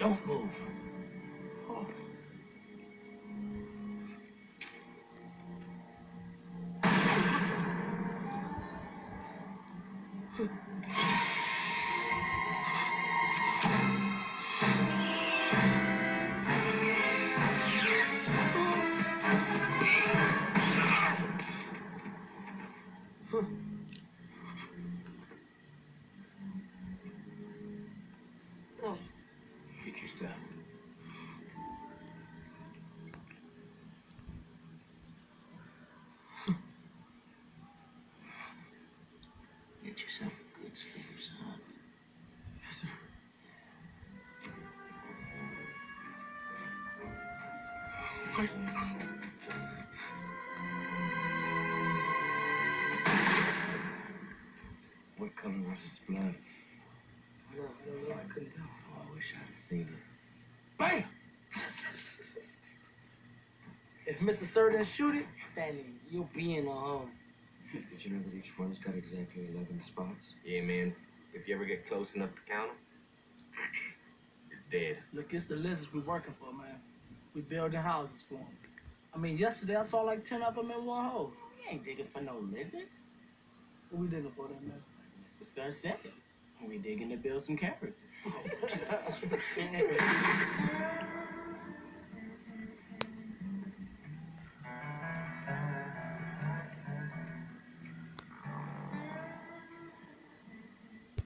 Don't move. Oh. Get your stuff. Get yourself a good sleep, son. Yes, sir. Wait. What color was his blood? No, I couldn't tell. Oh, I wish I'd have seen it. Bam! If Mr. Sir didn't shoot it, Stanley, you'll be in a home. Did you know that each one's got exactly 11 spots? Yeah, man. If you ever get close enough to count them, you're dead. Look, it's the lizards we're working for, man. We building houses for them. I mean, yesterday I saw like 10 of them in one hole. We ain't digging for no lizards. What we digging for them, man? Mr. Sir said it. We digging to build some character.